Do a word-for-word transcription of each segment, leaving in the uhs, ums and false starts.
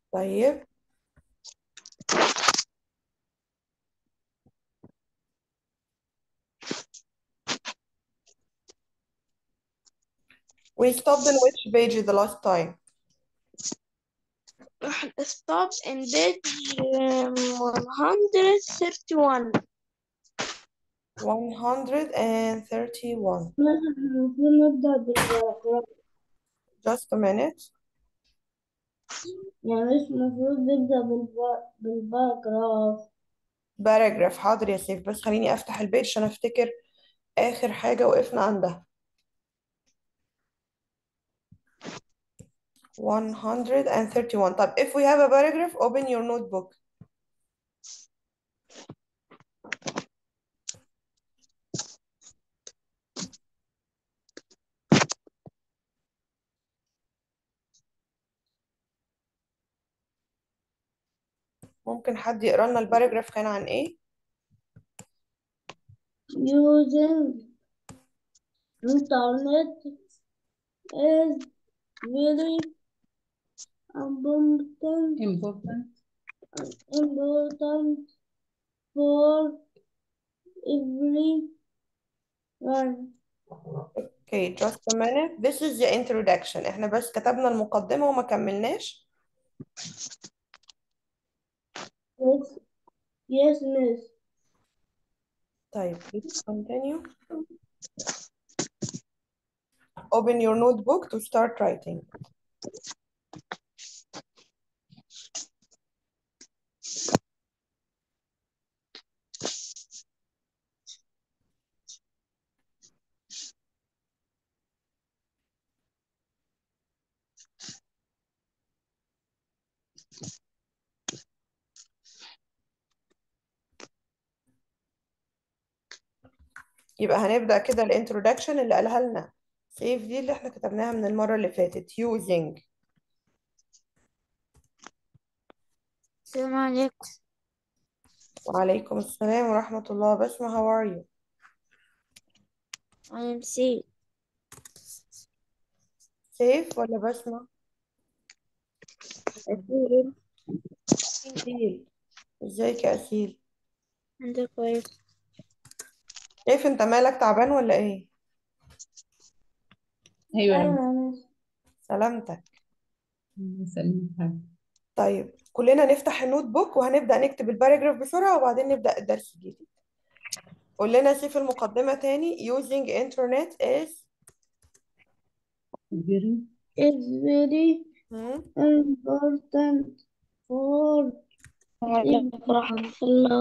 طيب we stopped in which page the last time? Stop in page um, one hundred thirty-one. one hundred thirty-one. مثلا المفروض نبدأ بالباراجراف. Just a minute. يعني مش المفروض نبدأ بالب- بالباراجراف. باراجراف، حاضر يا سيف، بس خليني افتح البيج عشان افتكر اخر حاجة وقفنا عندها. one hundred thirty-one. طب if we have a paragraph, open your notebook. ممكن حد يقرا لنا الباراجراف كان عن ايه؟ Using internet is very important important important for everyone. Okay, just a minute. This is the introduction. احنا بس كتبنا المقدمة وما كملناش. Yes, yes, miss. طيب let's continue. Open your notebook to start writing. يبقى هنبدأ كده الانترودكشن اللي قالها لنا سيف، دي اللي احنا كتبناها من المرة اللي فاتت. using. السلام عليكم. وعليكم السلام ورحمة الله. بسمة how are you؟ I am C. سيف ولا بسمة؟ أسيل. أسيل. ازيك يا أسيل؟ أنت كويس؟ سيف انت مالك تعبان ولا ايه؟ ايوه أيوة. سلامتك. سلمتها. طيب كلنا نفتح النوت بوك وهنبدأ نكتب الباراجراف بسرعة وبعدين نبدأ الدرس الجديد. قول لنا سيف المقدمة تاني. using internet is very It's very hmm, important for everyone.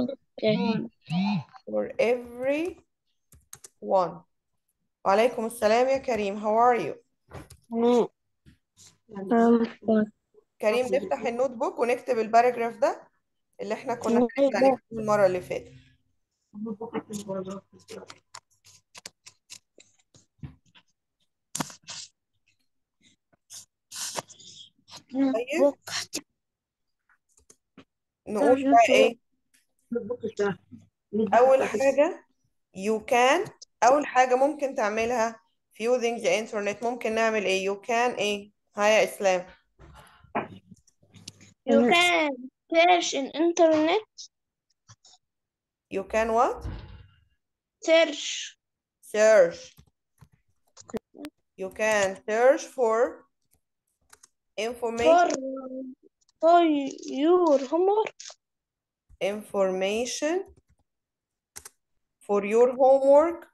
for everyone. وعليكم السلام يا كريم. how are you؟ كريم نفتح النوت بوك ونكتب الباراجراف ده اللي احنا كنا هنرجع نكتبه المرة اللي فاتت. طيب نقول بقى ايه؟ أول حاجة you can. أول حاجة ممكن تعملها في using the internet ممكن نعمل ايه؟ you can ايه؟ ها يا إسلام؟ You can search in internet. you can what? Search search. You can search for information for for your homework. information for your homework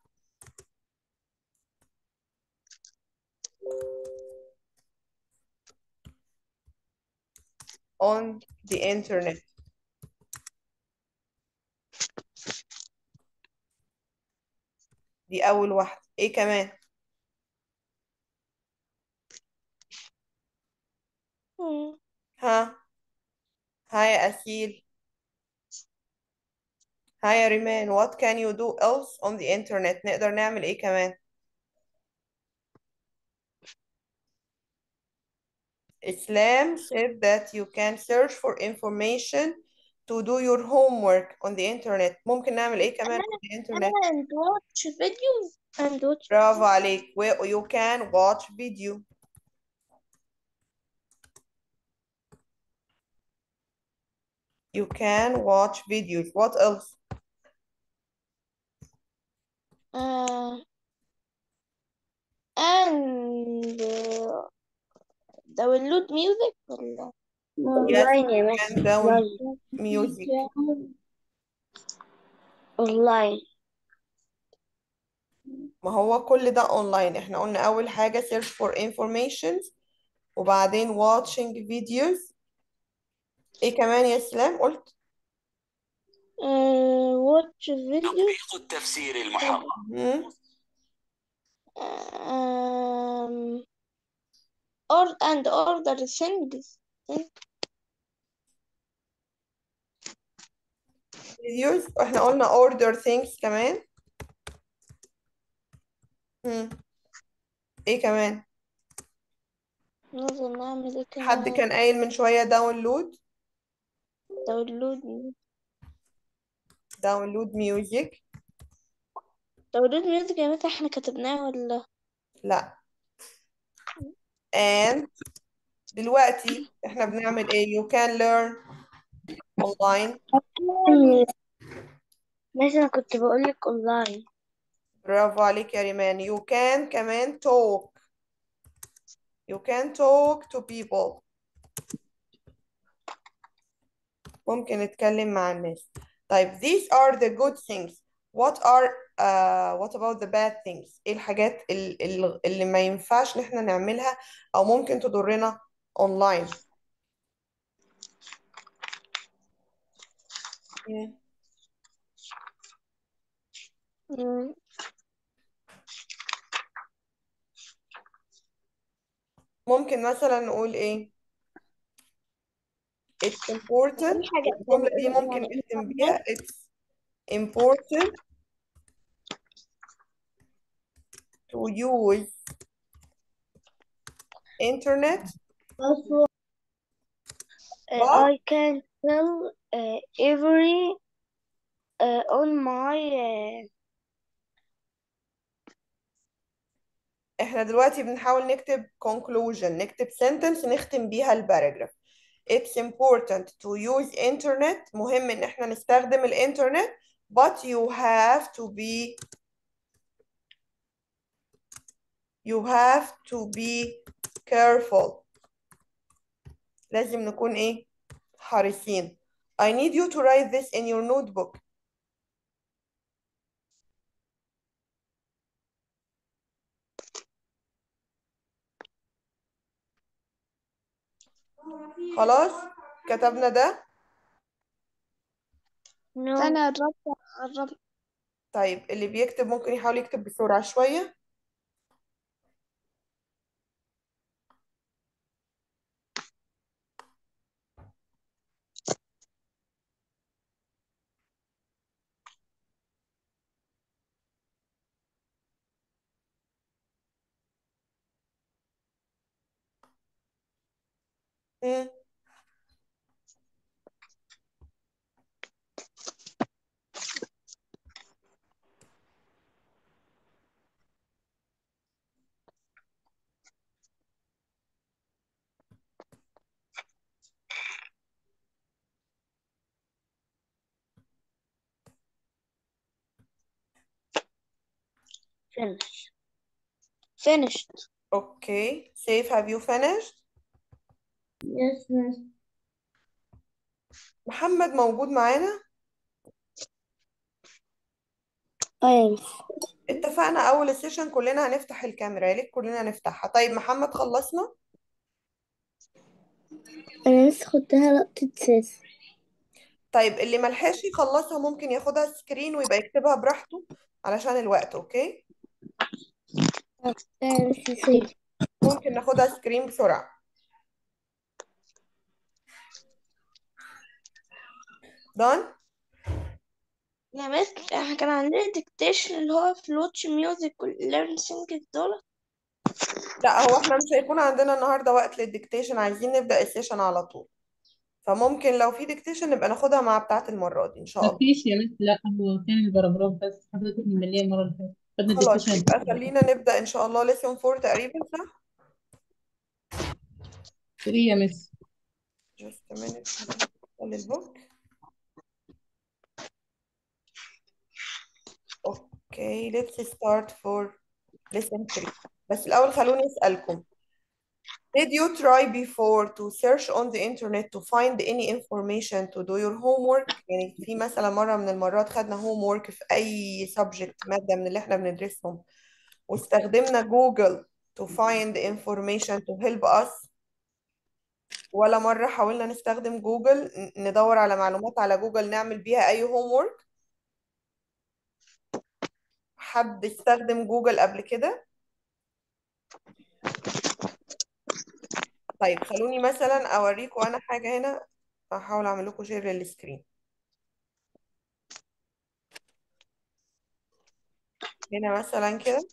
on the internet. دي أول واحدة. إيه كمان؟ Hmm. ها ها يا أسيل، ها يا ريمان. What can you do else on the internet؟ نقدر نعمل إيه كمان؟ Islam said that you can search for information to do your homework on the internet. ممكن نعمل إيه كمان on the internet؟ And watch videos and watch برافو عليك. Well, you can watch video. You can watch videos. What else? uh, and uh, download music ولا Yes, أونلاين يا you مس. can download music. أونلاين. ما هو كل ده online. احنا قلنا أول حاجة search for information وبعدين watching videos. ايه كمان يا اسلام قلت؟ uh, watch video تطبيق التفسير المحرر. مم. um, or and order things. videos واحنا قلنا order things كمان. مم. ايه كمان؟ نقدر نعمل ايه حد كمان؟ كان قايل من شوية download داونلود download music. داونلود ميوزك يا متى احنا كتبناه ولا؟ لا. and دلوقتي احنا بنعمل ايه؟ you can learn online. بس أنا كنت بقولك أونلاين. برافو عليك يا ريمان. you can كمان talk. you can talk to people. ممكن نتكلم مع الناس. طيب these are the good things. what are uh, what about the bad things؟ ايه الحاجات ال- ال- اللي ما ينفعش ان احنا نعملها او ممكن تضرنا online؟ مم. مم. ممكن مثلا نقول ايه؟ it's important. في حاجة الجملة دي يعني ممكن يعني نختم مثلا بيها it's important to use internet Also, uh, but I can tell uh, every uh, on my uh, احنا دلوقتي بنحاول نكتب conclusion، نكتب sentence نختم بيها الباراجراف. It's important to use internet. مهم ان احنا نستخدم الانترنت but you have to be you have to be careful. لازم نكون ايه؟ حريصين. I need you to write this in your notebook. خلاص كتبنا ده. no. أنا قربت قربت. طيب اللي بيكتب ممكن يحاول يكتب بسرعة شوية. مم. Finish. finished. Okay. Safe, have you finished؟ Yes, miss. محمد موجود معانا؟ I am. اتفقنا أول السيشن كلنا هنفتح الكاميرا، يا ريت كلنا نفتحها. طيب محمد خلصنا؟ أنا لسه خدتها لقطة سيس. طيب اللي ملحقش يخلصها ممكن ياخدها سكرين ويبقى يكتبها براحته علشان الوقت. اوكي أنا لسه سيس. ممكن ناخدها سكرين بسرعة. دان. يا مس احنا كان عندنا ديكتيشن اللي هو في الواتش ميوزك والليرن سينجز دول. لا هو احنا مش هيكون عندنا النهارده وقت للديكتيشن، عايزين نبدأ السيشن على طول، فممكن لو في ديكتيشن نبقى ناخدها مع بتاعة المرة دي ان شاء الله. مفيش يا مس، لا هو كان البرابراف بس حضرتك ممليه المره اللي فاتت خدنا خلاص الديسكشن. يبقى خلينا نبدأ ان شاء الله lesson four تقريبا صح؟ فري يا مس. just a minute. خلي البوك. Okay, let's start for lesson three. بس الأول خلوني أسألكم. Did you try before to search on the internet to find any information to do your homework؟ يعني في مثلا مرة من المرات خدنا homework في أي subject مادة من اللي احنا بندرسهم واستخدمنا جوجل to find information to help us، ولا مرة حاولنا نستخدم جوجل ن- ندور على معلومات على جوجل نعمل بيها أي homework؟ حد استخدم جوجل قبل كده؟ طيب خلوني مثلا اوريكم انا حاجة هنا، هحاول اعمل لكم شير للسكرين. هنا مثلا كده.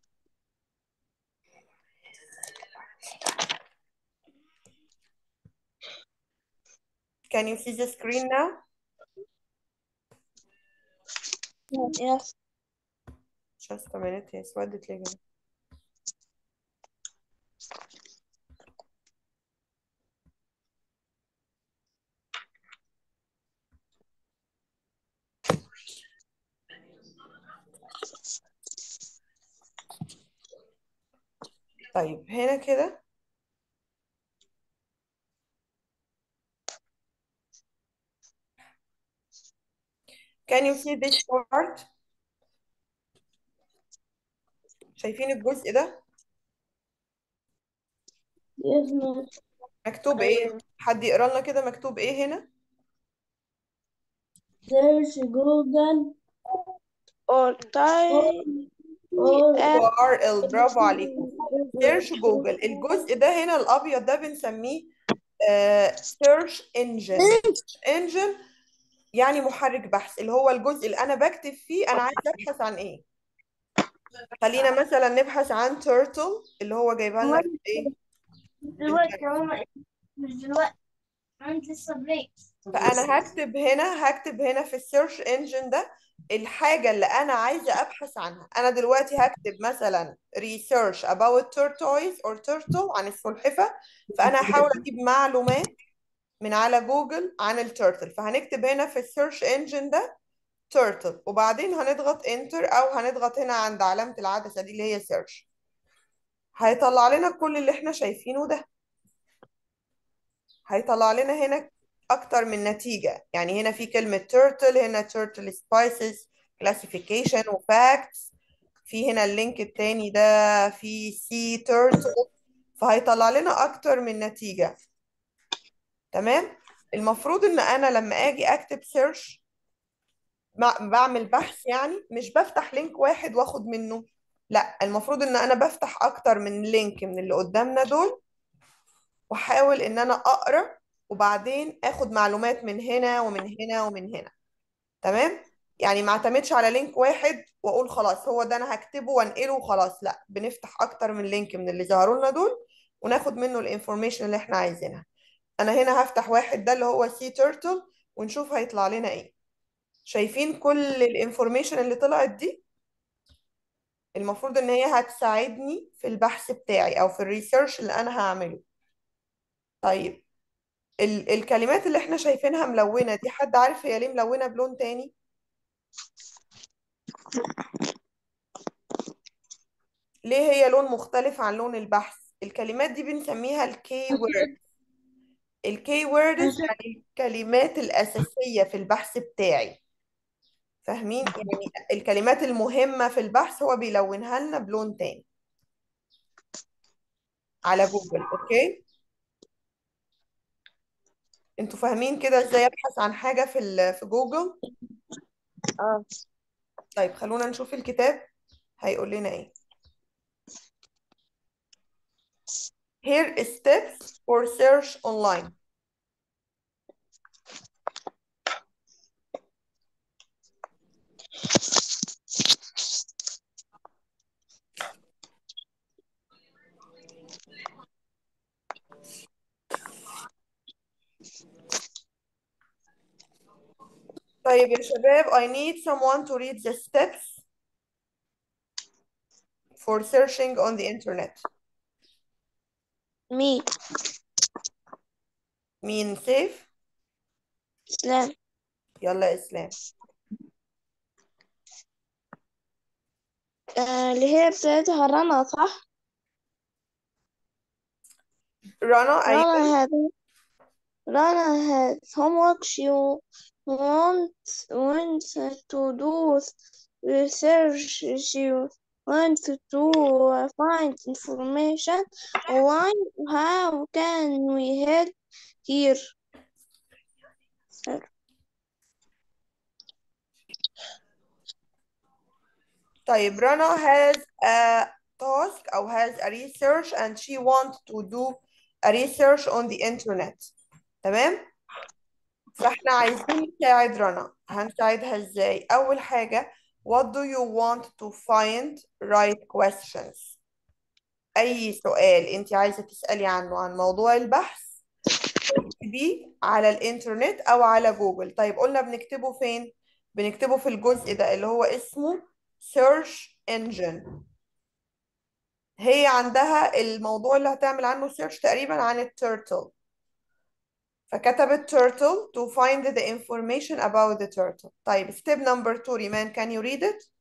Can you see the screen now? Yes. Just a minute. هي اسودت ليه كده؟ طيب هنا كده can you see this part؟ شايفين الجزء ده Yes, miss. مكتوب ايه؟ حد يقرا لنا كده مكتوب ايه هنا؟ Search Google or type or يو ار ال برافو عليكم. سيرش جوجل. الجزء ده هنا الابيض ده بنسميه سيرش انجن. انجن يعني محرك بحث، اللي هو الجزء اللي انا بكتب فيه انا عايزه ابحث عن ايه. خلينا مثلا نبحث عن تيرتل اللي هو جايبها لنا في ايه. دلوقتي يا ماما، مش دلوقتي، عندي لسه بريك. فانا هكتب هنا هكتب هنا في السيرش انجن ده الحاجه اللي انا عايزه ابحث عنها. انا دلوقتي هكتب مثلا research about tortoise or turtle عن السلحفه، فانا هحاول اجيب معلومات من على جوجل عن التيرتل. فهنكتب هنا في السيرش انجن ده تيرتل، وبعدين هنضغط انتر او هنضغط هنا عند علامة العدسة دي اللي هي سيرش. هيطلع لنا كل اللي احنا شايفينه ده. هيطلع لنا هنا اكتر من نتيجة. يعني هنا في كلمة تيرتل، هنا تيرتل سبايسز كلاسيفيكيشن وفاكتس، في هنا اللينك التاني ده في سي تيرتل. فهيطلع لنا اكتر من نتيجة. تمام. المفروض ان انا لما اجي اكتب سيرش بعمل بحث، يعني مش بفتح لينك واحد واخد منه، لا المفروض ان انا بفتح اكتر من لينك من اللي قدامنا دول واحاول ان انا اقرا وبعدين اخد معلومات من هنا ومن هنا ومن هنا. تمام. يعني ما اعتمدش على لينك واحد واقول خلاص هو ده انا هكتبه وانقله وخلاص، لا بنفتح اكتر من لينك من اللي ظهروا لنا دول وناخد منه الانفورميشن اللي احنا عايزينها. انا هنا هفتح واحد ده اللي هو سي تيرتل ونشوف هيطلع لنا ايه. شايفين كل الانفورميشن اللي طلعت دي؟ المفروض ان هي هتساعدني في البحث بتاعي او في الريسيرش اللي انا هعمله. طيب ال الكلمات اللي احنا شايفينها ملونة دي، حد عارف هي ليه ملونة بلون تاني؟ ليه هي لون مختلف عن لون البحث؟ الكلمات دي بنسميها الكي وورد. الكي ووردز يعني الكلمات الأساسية في البحث بتاعي. فاهمين؟ يعني الكلمات المهمة في البحث هو بيلونها لنا بلون تاني على جوجل. اوكي، انتوا فاهمين كده ازاي ابحث عن حاجة في ال- في جوجل؟ اه. طيب خلونا نشوف الكتاب هيقول لنا ايه. Here is steps for search online. طيب يا شباب I need someone to read the steps for searching on the internet. مين؟ مين؟ سيف؟ اسلام. يلا يا اسلام. آه اللي هي بتاعتها رنا صح؟ رنا أيوة. رنا had Rana has homework. She wants wants to do research. She wants to find information online. How can we help here? طيب رنا has a task أو has a research and she wants to do a research on the internet. تمام؟ فاحنا عايزين نساعد رنا، هنساعدها ازاي؟ أول حاجة what do you want to find right questions. أي سؤال أنت عايزة تسألي عنه عن موضوع البحث اكتبيه على الإنترنت أو على جوجل. طيب قلنا بنكتبه فين؟ بنكتبه في الجزء ده اللي هو اسمه search engine. هي عندها الموضوع اللي هتعمل عنه سيرش تقريبا عن التيرتل، فكتبت turtle to find the information about the turtle. طيب step number two ريمان can you read it؟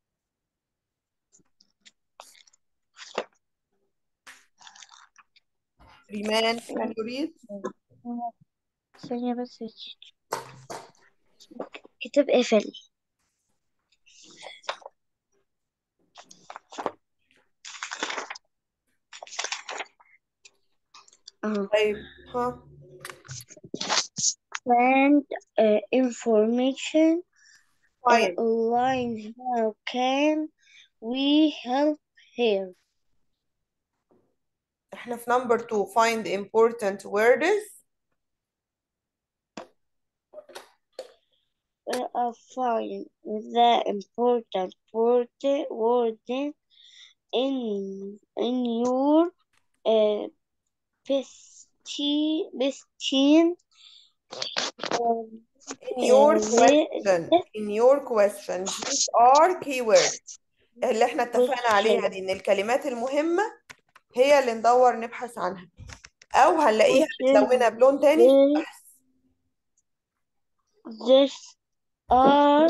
ريمان can you read؟ ثانية بس. كتاب قفل. اه طيب ها find uh, information uh, find. online. How can we help here? احنا في number two find important words. Uh, uh, find the important word word in in your uh, bestie bestie um, in your uh, the question in your question these are keywords اللي احنا اتفقنا عليها دي، ان الكلمات المهمة هي اللي ندور نبحث عنها، او هنلاقيها متلونة بلون تاني في البحث. These are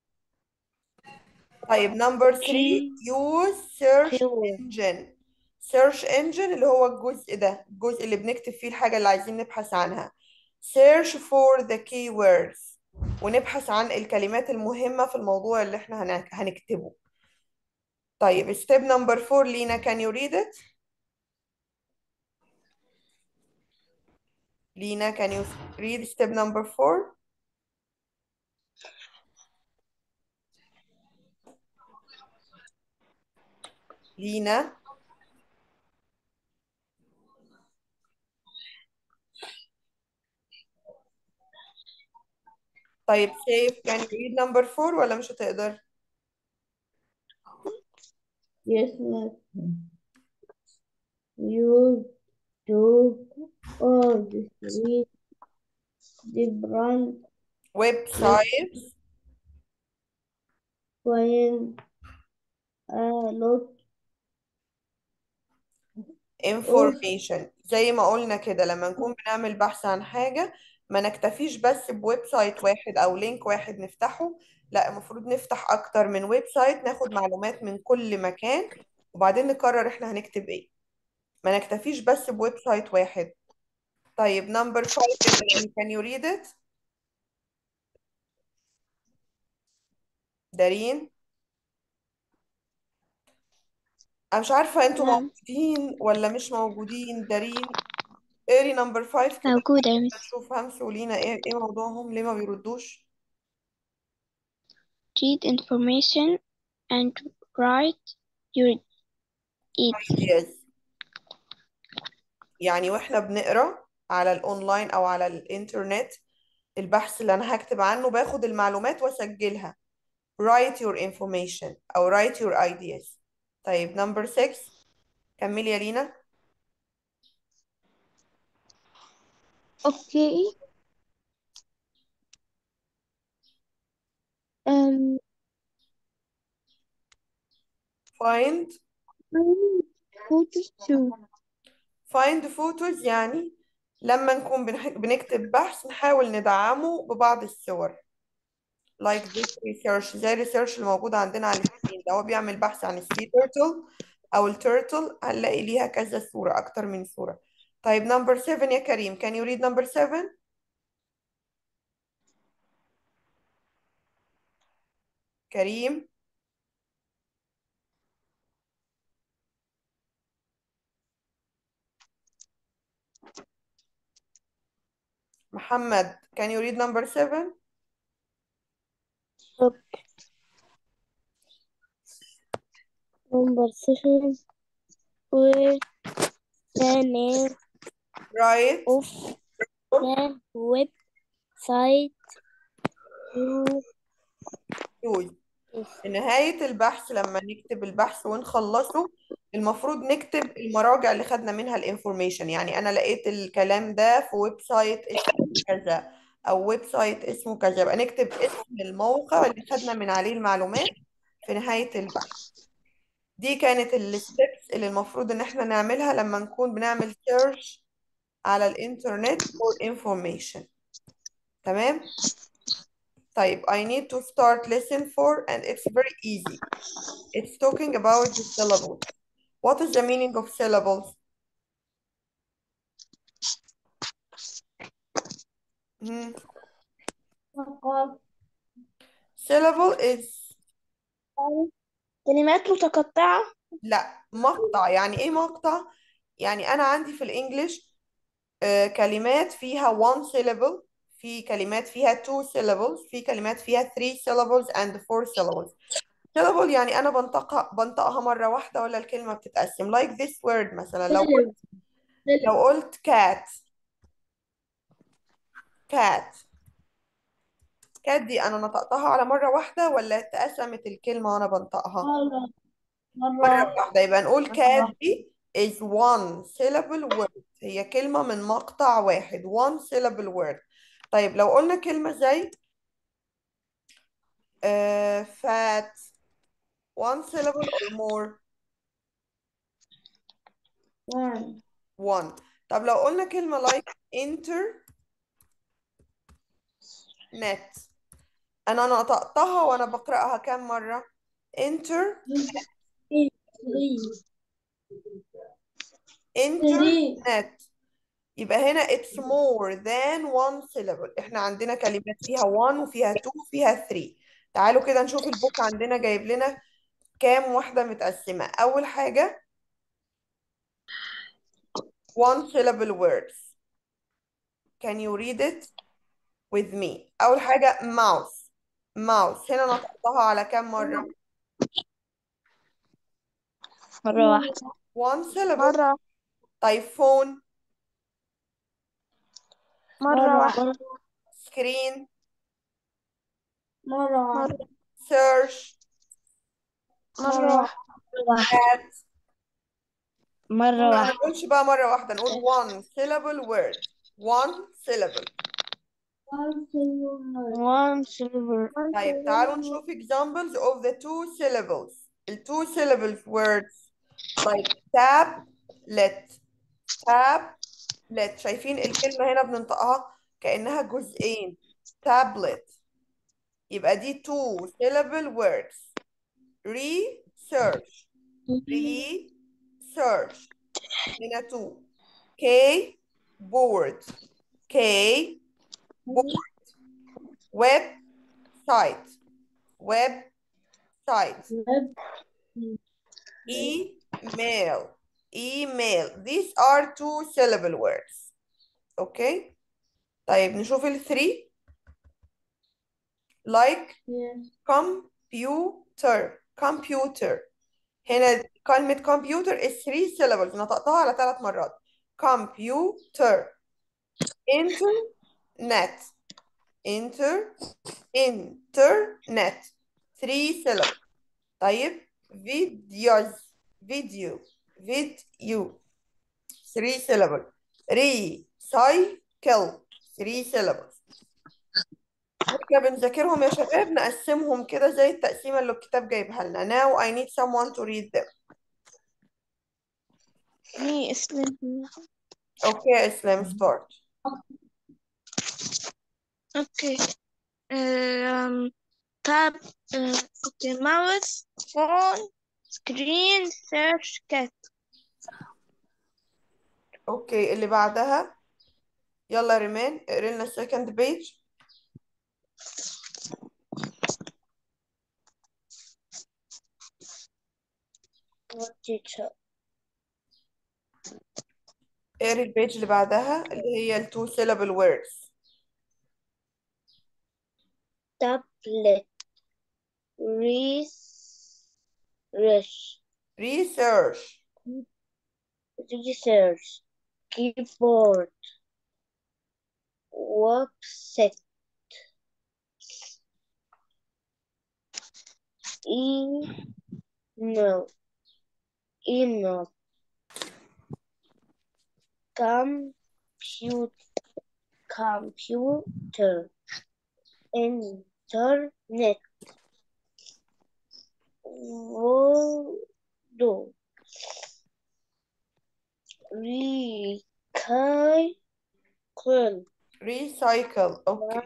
طيب number three use search keywords. engine. search engine اللي هو الجزء ده، الجزء اللي بنكتب فيه الحاجة اللي عايزين نبحث عنها. search for the keywords ونبحث عن الكلمات المهمة في الموضوع اللي احنا هن- هنكتبه. طيب step number four لينا can you read it؟ لينا can you read step number four؟ لينا طيب سيف can you read number four ولا مش هتقدر؟ Yes, ma'am. Use two or three different ويب سايت find a lot information. زي ما قلنا كده لما نكون بنعمل بحث عن حاجة ما نكتفيش بس بويب سايت واحد أو لينك واحد نفتحه، لا المفروض نفتح أكتر من ويب سايت ناخد معلومات من كل مكان وبعدين نقرر إحنا هنكتب إيه، ما نكتفيش بس بويب سايت واحد. طيب number five can you read it؟ دارين أنا مش عارفة أنتوا نعم موجودين ولا مش موجودين. دارين اقري نمبر فايف كده موجودة يا مس. نشوف همس ولينا ايه ايه موضوعهم ليه ما بيردوش. Read information and write your it. ideas يعني واحنا بنقرا على الاونلاين او على الانترنت البحث اللي انا هكتب عنه باخد المعلومات واسجلها write your information او write your ideas. طيب نمبر ستة كملي يا لينا. Okay. Um, find find photos too. find photos يعني لما نكون بنح- بنكتب بحث نحاول ندعمه ببعض الصور. like this research، زي الريسيرش اللي موجود عندنا على السكرين ده. هو بيعمل بحث عن السي تيرتل أو التيرتل، هنلاقي ليها كذا صورة، أكتر من صورة. طيب number seven يا كريم، can you read number seven؟ كريم. محمد can you read number seven؟ Number seven, where the name right. of the website you use. في نهاية البحث لما نكتب البحث ونخلصه، المفروض نكتب المراجع اللي خدنا منها الانفورميشن. يعني أنا لقيت الكلام ده في ويب سايت اسمه كذا أو ويب سايت اسمه كذا، يبقى نكتب اسم الموقع اللي خدنا من عليه المعلومات في نهاية البحث. دي كانت الستبس اللي المفروض إن احنا نعملها لما نكون بنعمل سيرش على الإنترنت for information. تمام؟ طيب I need to start lesson four and it's very easy. It's talking about the syllables. What is the meaning of syllables? Hmm. Syllable is كلمات متقطعة. لا مقطع. يعني ايه مقطع؟ يعني انا عندي في الانجليش آه كلمات فيها one syllable، في كلمات فيها two syllables، في كلمات فيها three syllables and four syllables. syllable يعني انا بنطقها بنطقها مرة واحدة ولا الكلمة بتتقسم. like this word مثلا، لو قلت لو قلت cat cat cat دي انا نطقتها على مرة واحدة ولا اتقسمت الكلمة وانا بنطقها مرة واحدة؟ يبقى نقول cat دي is one syllable word، هي كلمة من مقطع واحد، one syllable word. طيب لو قلنا كلمة زي uh, fat، one syllable or more؟ one. one. طب لو قلنا كلمة like internet، أنا نطقتها وأنا بقرأها كام مرة؟ inter internet. يبقى هنا it's more than one syllable. احنا عندنا كلمات فيها one وفيها two وفيها three. تعالوا كده نشوف البوك عندنا جايب لنا كام واحدة متقسمة. أول حاجة one syllable words. Can you read it with me؟ أول حاجة mouse. mouse هنا نطقتها على كام مرة؟ مرة واحدة. one syllable. مرة طيب phone، مرة واحدة. screen، مرة search، مرة واحدة. cat. مرة ما واحدة. نقولش بقى مرة واحدة، نقول one syllable word. one syllable. one silver. طيب تعالوا نشوف examples of the two syllables. ال two syllables words like tablet tablet. شايفين الكلمة هنا بننطقها كأنها جزئين، tablet. يبقى دي two syllable words. research research هنا two. keyboard keyboard. web site web site. email email. These are two syllable words. okay. طيب نشوف ال three like computer computer. هنا كلمة computer is three syllables، نطقتها على ثلاث مرات. computer. internet inter internet three syllables. طيب videos video video three syllables. recycle three syllables. واحنا بنذاكرهم يا شباب نقسمهم كده زي التقسيمة اللي الكتاب جايبها لنا. now I need someone to read them. مي اسلام. okay اسلام start. اوكي. um, تاب اوكي ماوس فون سكرين سيرش كات. اوكي اللي بعدها. يلا ريمان اقري لنا السكند بيج. teacher. اقري البيج اللي بعدها اللي هي التو syllable words. Tablet. Research. research. Research. Keyboard. Website. Email. Email. Compute. Computer. Internet. Voodoo. Recycle. recycle. اوكي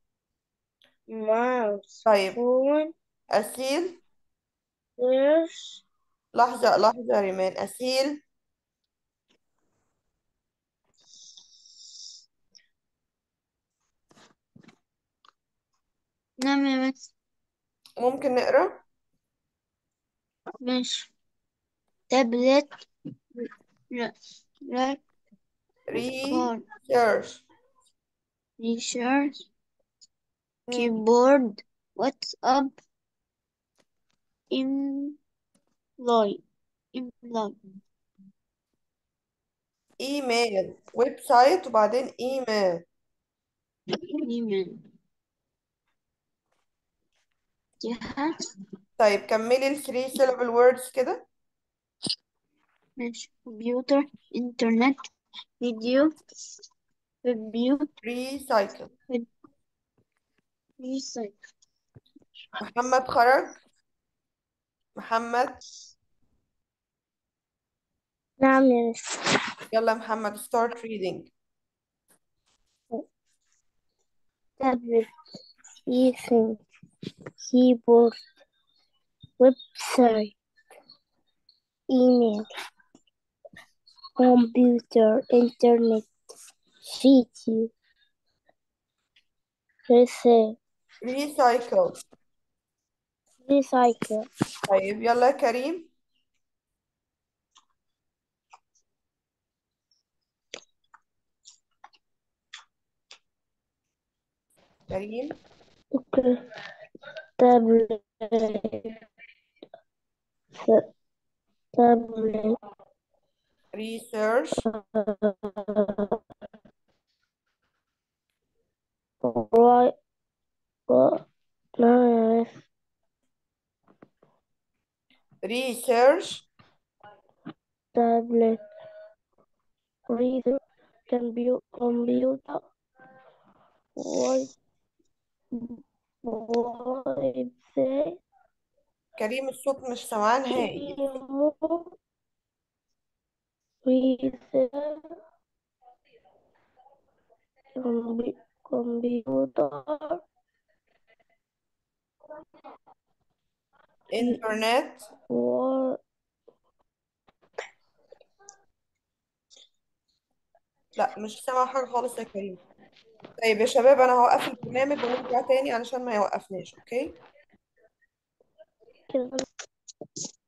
Mouse. طيب Phone. أسيل. Search. لحظة لحظة يا ريمان. أسيل نعم يا مس. ممكن نقرأ؟ ماشي. تابلت. لا لا كار research. ريسيرش مم. كيبورد واتساب املاي املاي ايميل. ويب سايت وبعدين ايميل. ايميل جهاز. طيب كملي ال three syllable words كده. ماشي. كمبيوتر انترنت فيديو كمبيوتر recycle. ريسايكل. محمد خرج. محمد نعم يا مس. يلا يا محمد start reading. Tablet. Using. Keyboard. Website. Email. Computer. Internet. Video. Research. recycle. Recycle. طيب يلا يا كريم. كريم Okay. Tablet. Tablet. research. Right. What? No. research. Tablet. Reader. Computer. Computer. Web. Website. كريم الصوت مش سامعاه نهائي. Email. Research. Compu- Computer. internet. Word. لا مش سامع حاجة خالص يا كريم. طيب يا شباب انا هوقف البرنامج ونرجع تاني علشان ما يوقفناش. اوكي كده